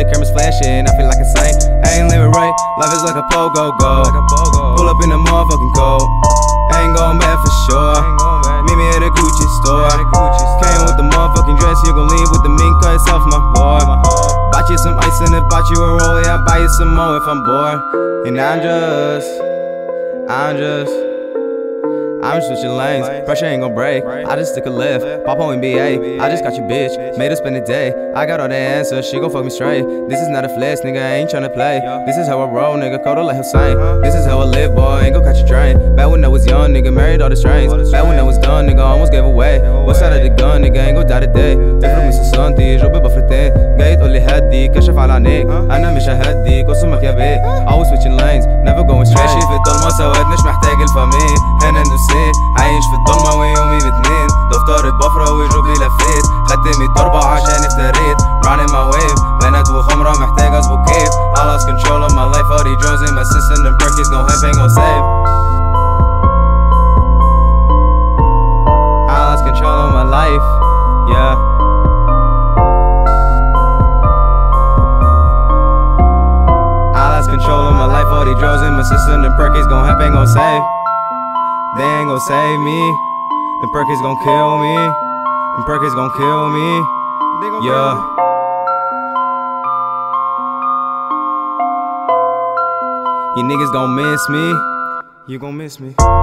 the cameras flashing, I feel like a saint. I ain't living right, life is like a pogo go. Pull up in the motherfucking coat, I ain't going back for sure. Meet me at a Gucci store. Came with the motherfucking dress, you gon' leave with the mink cuts off my board. Bought you some ice and if bought you a roll, yeah, I'll buy you some more if I'm bored. And I'm switching lanes, pressure ain't gon' break. I just took a lift, pop on NBA. I just got your bitch, made her spend the day. I got all the answers, she gon' fuck me straight. This is not a flex, nigga, I ain't tryna play. This is how I roll, nigga, cold like Husayn. This is how I live, boy, ain't gon' catch a train. Back when I was young, nigga, married all the strains. Back when I was done, nigga, almost gave away. What side of the gun, nigga, ain't gon' die today. تفرق من سنتي، جوبي بفرتين. جاي تقولي هدي، كشف على عينيك. أنا مش ههديك، قسمك يا بيه. Always switching lanes, never going straight. ماشي في الضلمة سواد، مش محتاج الفامين. هنا ندوسين، عايش في الضلمة ويومي باتنين. دفتر بفرة وجوبي لفيت. خدت 100 ضربة عشان افتريت. Running my wave، بنات وخمرة محتاج أظبط كيف. I lost control of my life, all these drugs in my system. Them perkies gon' help, ain't gon' save. I lost control of my life, yeah. I lost control of my life, all these drugs in my system. Them perkies gon' help, ain't gon' save. They ain't gon' save me. Them perkies gon' kill me. Them perkies gon' kill me, yeah. You niggas gon' miss me. You gon' miss me.